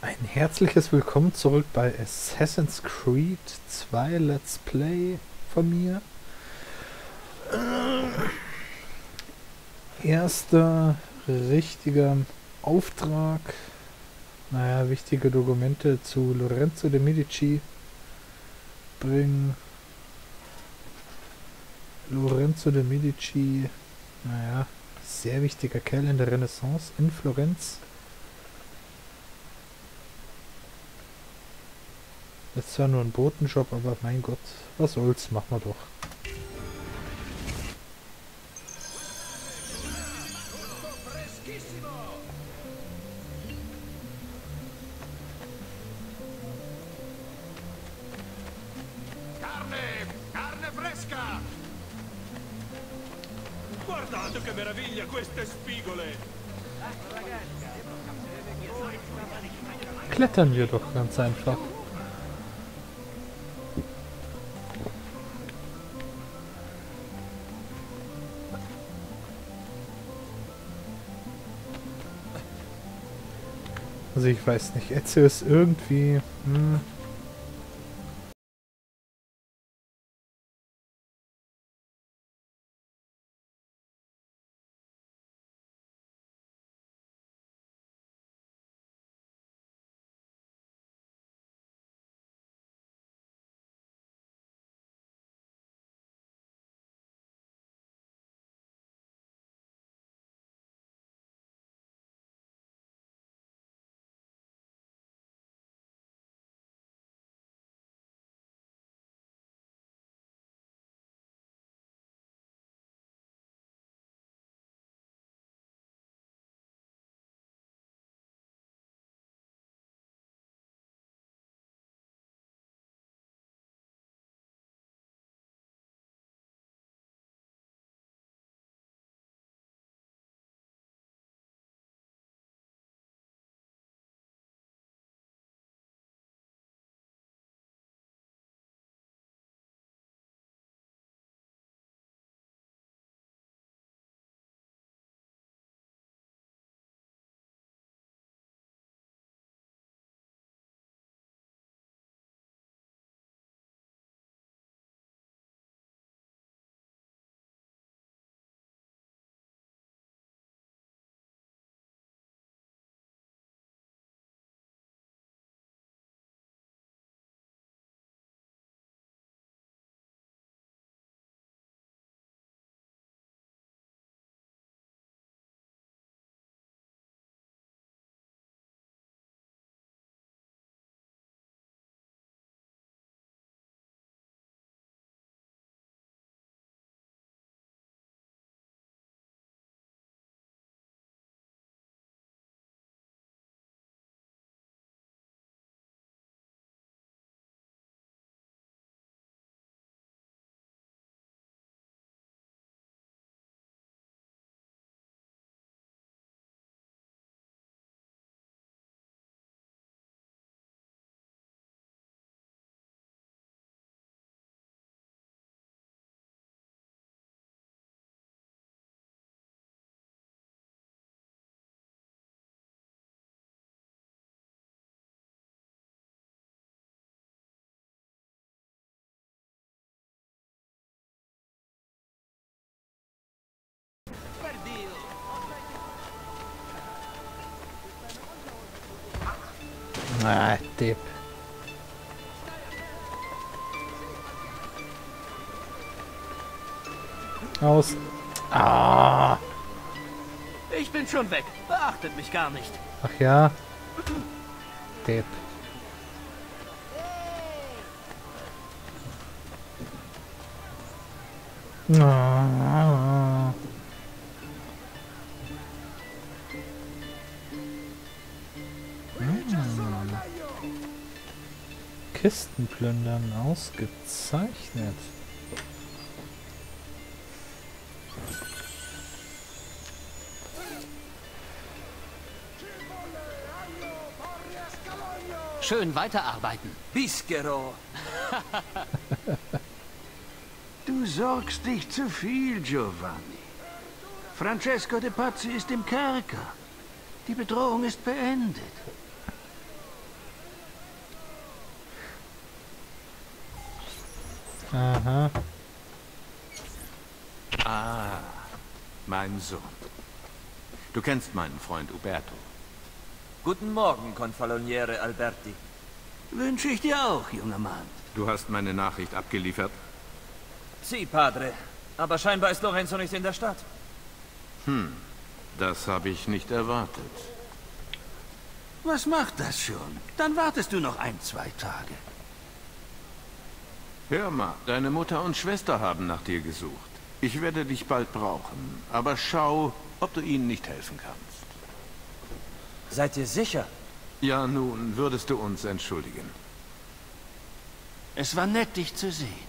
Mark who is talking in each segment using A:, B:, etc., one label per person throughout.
A: Ein herzliches Willkommen zurück bei Assassin's Creed 2 Let's Play von mir. Erster richtiger Auftrag. Naja, wichtige Dokumente zu Lorenzo de' Medici bringen. Lorenzo de' Medici, naja, sehr wichtiger Kerl in der Renaissance in Florenz. Ist zwar nur ein Botenjob, aber mein Gott, was soll's, machen wir doch.
B: Carne fresca! Guardate che meraviglia queste spigole!
A: Klettern wir doch ganz einfach. Also ich weiß nicht, Ezio ist irgendwie... Depp. Aus. Ah.
C: Ich bin schon weg. Beachtet mich gar nicht.
A: Ach ja. Depp. Ah. Kisten plündern, ausgezeichnet.
C: Schön weiterarbeiten.
D: Bischero. Du sorgst dich zu viel, Giovanni. Francesco de Pazzi ist im Kerker. Die Bedrohung ist beendet.
A: Aha.
E: Ah, mein Sohn. Du kennst meinen Freund Uberto.
C: Guten Morgen, Confaloniere Alberti.
D: Wünsche ich dir auch, junger Mann.
E: Du hast meine Nachricht abgeliefert?
C: Sie, Padre. Aber scheinbar ist Lorenzo nicht in der Stadt.
E: Das habe ich nicht erwartet.
D: Was macht das schon? Dann wartest du noch 1, 2 Tage.
E: Hör mal, deine Mutter und Schwester haben nach dir gesucht. Ich werde dich bald brauchen, aber schau, ob du ihnen nicht helfen kannst.
C: Seid ihr sicher?
E: Ja, nun, würdest du uns entschuldigen.
D: Es war nett, dich zu sehen.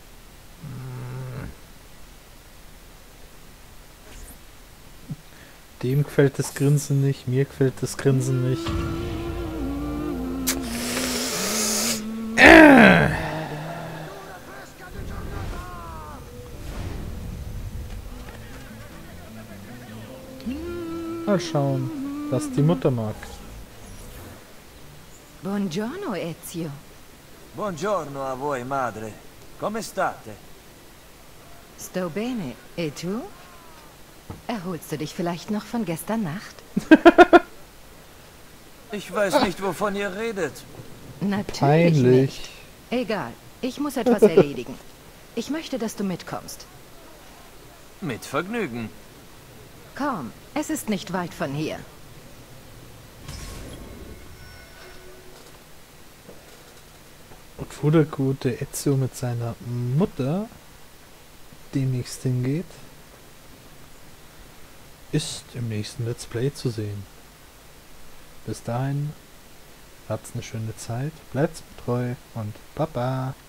A: Dem gefällt das Grinsen nicht, mir gefällt das Grinsen nicht. Mal schauen, was die Mutter mag.
F: Buongiorno, Ezio.
C: Buongiorno a voi, madre. Come state?
F: Sto bene. E tu? Erholst du dich vielleicht noch von gestern Nacht?
C: Ich weiß nicht, wovon ihr redet.
F: Natürlich
A: Peinlich.
F: nicht. Egal, ich muss etwas erledigen. Ich möchte, dass du mitkommst.
C: Mit Vergnügen.
F: Komm, es ist nicht weit von hier.
A: Und wo der gute Ezio mit seiner Mutter demnächst hingeht, ist im nächsten Let's Play zu sehen. Bis dahin, habt's eine schöne Zeit, bleibt's treu und Baba!